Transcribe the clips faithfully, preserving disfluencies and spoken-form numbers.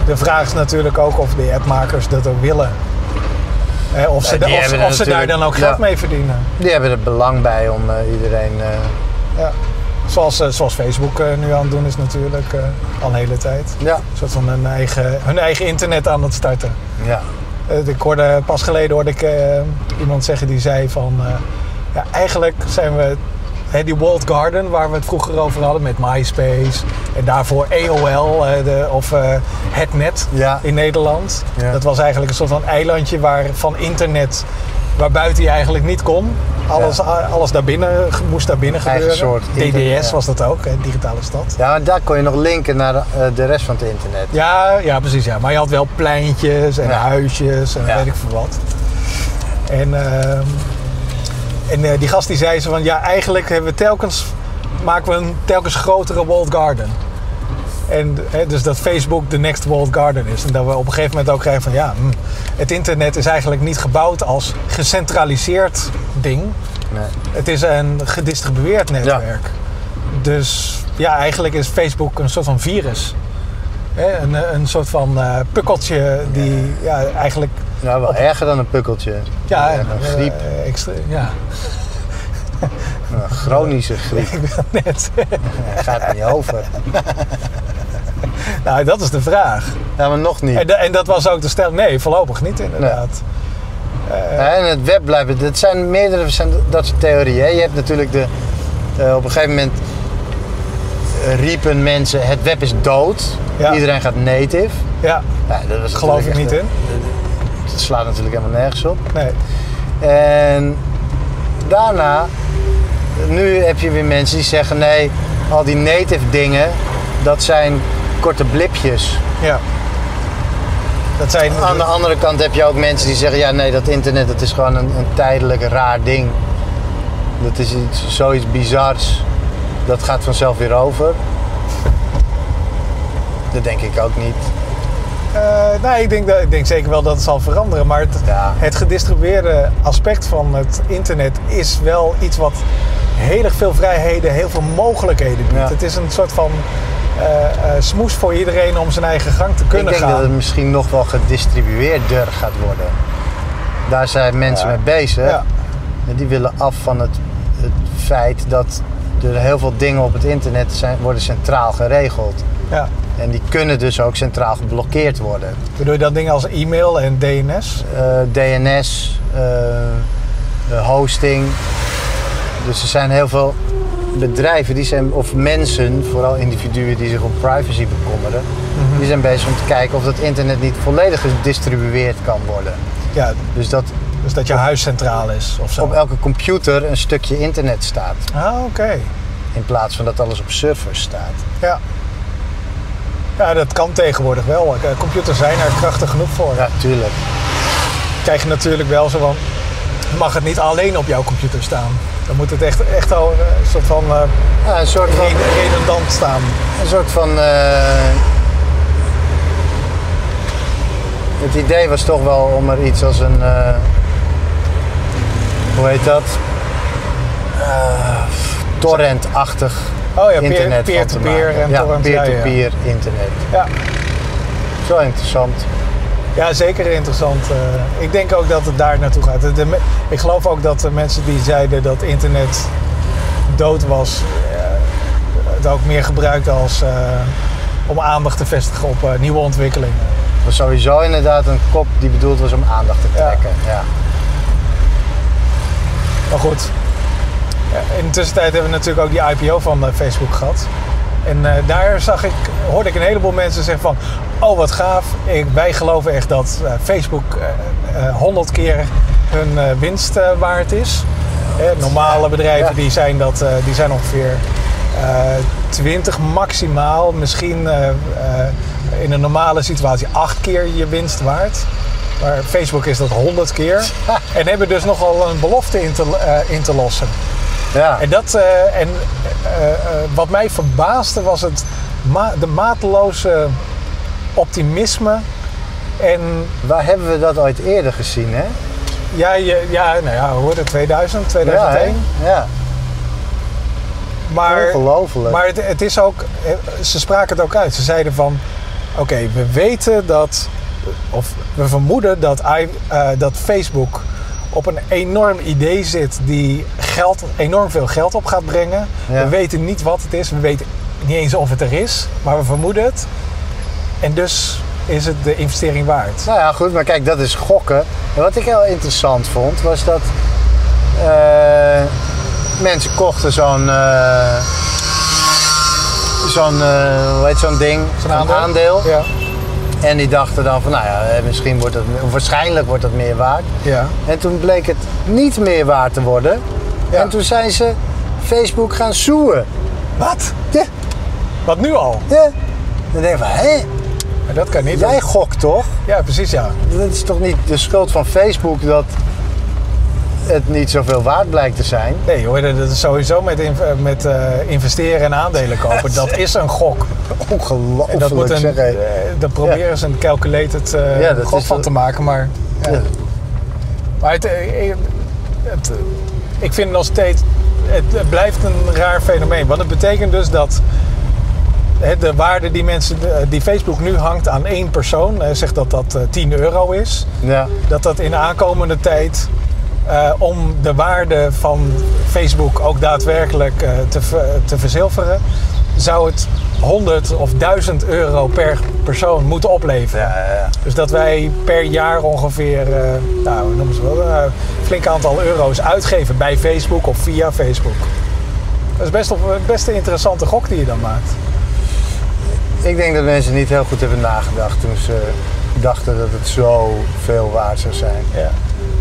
de vraag is natuurlijk ook of de appmakers dat ook willen. Eh, of ze, Ja, da- of, ze, of ze daar dan ook geld ja. mee verdienen. Die hebben er belang bij om uh, iedereen... Uh... Ja. Zoals, uh, zoals Facebook uh, nu aan het doen is natuurlijk, uh, al een hele tijd. Ja. Een soort van hun eigen, hun eigen internet aan het starten. Ja. Uh, ik hoorde, pas geleden hoorde ik uh, iemand zeggen die zei van... Uh, ja, eigenlijk zijn we... He, die walled garden waar we het vroeger over hadden met MySpace. En daarvoor A O L uh, de, of uh, het net Ja. in Nederland. Ja. Dat was eigenlijk een soort van eilandje waar, van internet... waar buiten je eigenlijk niet kon. Alles, Ja. alles daarbinnen moest daar binnen Eigen gebeuren. soort D D S internet, ja. was dat ook, hè, digitale stad. Ja, maar daar kon je nog linken naar de, uh, de rest van het internet. Ja, ja, precies. Ja. Maar je had wel pleintjes en Ja. huisjes en Ja. weet ik veel wat. En, uh, en uh, die gast die zei zo van... Ja, eigenlijk hebben we telkens, maken we een telkens grotere walled garden. En hè, dus dat Facebook de next walled garden is. En dat we op een gegeven moment ook krijgen van... Ja, hm, het internet is eigenlijk niet gebouwd als gecentraliseerd ding. Nee. Het is een gedistribueerd netwerk. Dus ja, eigenlijk is Facebook een soort van virus. Hè, een, een soort van uh, pukkeltje die ja, eigenlijk... Ja, wel Op- erger dan een pukkeltje. Ja, een uh, griep. uh, extre- ja. Een chronische griep. Ik wil net... Ja, gaat er niet over. nou, dat is de vraag. Ja, maar nog niet. En, de- en dat was ook de stelling. Nee, voorlopig niet inderdaad. Uh, Ja, en het web blijft... Het zijn meerdere zijn dat soort theorieën. Je hebt natuurlijk de... Uh, op een gegeven moment uh, riepen mensen... Het web is dood. Ja. Iedereen gaat native. ja, Ja, dat was geloof ik natuurlijk niet echt in. een- Het slaat natuurlijk helemaal nergens op. Nee. En daarna... Nu heb je weer mensen die zeggen... Nee, al die native dingen... Dat zijn korte blipjes. Ja. Dat zijn... Aan de andere kant heb je ook mensen die zeggen... Ja, nee, dat internet dat is gewoon een, een tijdelijk raar ding. Dat is iets, zoiets bizars. Dat gaat vanzelf weer over. Dat denk ik ook niet. Uh, nee, ik denk, dat, ik denk zeker wel dat het zal veranderen. Maar het, Ja. het gedistribueerde aspect van het internet is wel iets wat heel erg veel vrijheden, heel veel mogelijkheden biedt. Ja. Het is een soort van uh, uh, smoes voor iedereen om zijn eigen gang te Ik kunnen denk gaan. dat het misschien nog wel gedistribueerder gaat worden. Daar zijn mensen Ja. mee bezig. Ja. En die willen af van het, het feit dat er heel veel dingen op het internet zijn, worden centraal geregeld. Ja. En die kunnen dus ook centraal geblokkeerd worden. Bedoel je dan dingen als e-mail en D N S? Uh, D N S, uh, uh, hosting. Dus er zijn heel veel bedrijven die zijn, of mensen, vooral individuen die zich om privacy bekommeren, Mm-hmm. die zijn bezig om te kijken of dat internet niet volledig gedistribueerd kan worden. Ja, Dus dat dus dat je huis centraal is of zo. op elke computer een stukje internet staat. Ah, oké. Okay. In plaats van dat alles op servers staat. Ja. Ja, dat kan tegenwoordig wel. Computers zijn er krachtig genoeg voor. Ja, tuurlijk. Krijg je natuurlijk wel zo van... mag het niet alleen op jouw computer staan. Dan moet het echt, echt al een soort van... Uh, Ja, een soort van... redundant staan. Een soort van... Uh, het idee was toch wel om er iets als een... Uh, hoe heet dat? Uh, torrent-achtig oh ja, internet peer, van te peer-to-peer maken. en ja, torrent. peer-to-peer Ja, ja. internet. Ja. Zo interessant. Ja, zeker interessant. Uh, ik denk ook dat het daar naartoe gaat. De, de, ik geloof ook dat de mensen die zeiden dat internet dood was... Uh, het ook meer gebruikt als... Uh, om aandacht te vestigen op uh, nieuwe ontwikkelingen. Het was sowieso inderdaad een kop die bedoeld was om aandacht te trekken. Ja. Ja. Maar goed, in de tussentijd hebben we natuurlijk ook die I P O van uh, Facebook gehad. En uh, daar zag ik, hoorde ik een heleboel mensen zeggen van... oh, wat gaaf, ik, wij geloven echt dat uh, Facebook honderd uh, uh, keer hun uh, winst uh, waard is. Eh, normale bedrijven ja. die zijn, dat, uh, die zijn ongeveer uh, twintig maximaal. Misschien uh, uh, in een normale situatie acht keer je winst waard. Maar Facebook is dat honderd keer. En hebben dus nogal een belofte in te, uh, in te lossen. Ja. En, dat, uh, en uh, uh, wat mij verbaasde was het ma- de mateloze optimisme. En Waar hebben we dat ooit eerder gezien, hè? ja, je, ja, nou ja, hoorde tweeduizend, tweeduizend één. Ja, ja. Maar, Ongelooflijk. maar het, het is ook, ze spraken het ook uit. Ze zeiden van, oké, we weten dat, of we vermoeden dat, I, uh, dat Facebook op een enorm idee zit die geld, enorm veel geld op gaat brengen. Ja. We weten niet wat het is, we weten niet eens of het er is, maar we vermoeden het. En dus is het de investering waard. Nou ja, goed, maar kijk, dat is gokken. En wat ik heel interessant vond, was dat uh, mensen kochten zo'n uh, zo'n, uh, hoe heet zo'n ding? Zo'n aandeel. aandeel. Ja. En die dachten dan van, nou ja, misschien wordt het, waarschijnlijk wordt dat meer waard. Ja. En toen bleek het niet meer waard te worden. Ja. En toen zijn ze Facebook gaan zoeën. Wat? Ja. Wat nu al? Ja. Dan denk je van, hé? Maar dat kan niet. Jij gokt toch? Ja, precies, ja. Dat is toch niet de schuld van Facebook dat het niet zoveel waard blijkt te zijn? Nee hoor, dat is sowieso met, met uh, investeren en aandelen kopen. Dat is een gok. Ongelooflijk. En dat moet een, zeg, uh, daar proberen ja. ze een calculated uh, ja, gok van te maken, maar... Ja. Ja. Maar het, het, het, ik vind nog steeds... Het blijft een raar fenomeen. Want het betekent dus dat... de waarde die, mensen, die Facebook nu hangt aan één persoon, zegt dat dat tien euro is. Ja. Dat dat in de aankomende tijd, uh, om de waarde van Facebook ook daadwerkelijk uh, te, te verzilveren, zou het honderd of duizend euro per persoon moeten opleveren. Ja, ja, ja. Dus dat wij per jaar ongeveer, uh, nou, noemen ze wel, een flink aantal euro's uitgeven bij Facebook of via Facebook. Dat is best, op, best een interessante gok die je dan maakt. Ik denk dat mensen niet heel goed hebben nagedacht toen ze dachten dat het zo veel waard zou zijn. Ja.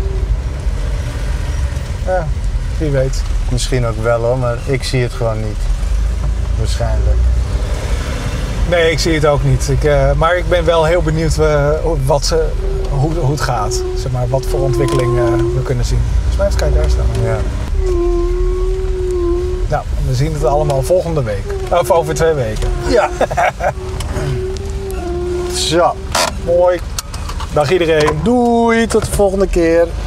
Ja, wie weet. Misschien ook wel hoor, maar ik zie het gewoon niet. Waarschijnlijk. Nee, ik zie het ook niet. Ik, uh, maar ik ben wel heel benieuwd uh, wat ze, hoe, hoe het gaat. Zeg maar, wat voor ontwikkeling uh, we kunnen zien. Volgens mij kan je daar staan. Ja. Nou, we zien het allemaal volgende week. Of over twee weken. Ja. Zo. Mooi. Dag iedereen. Doei, tot de volgende keer.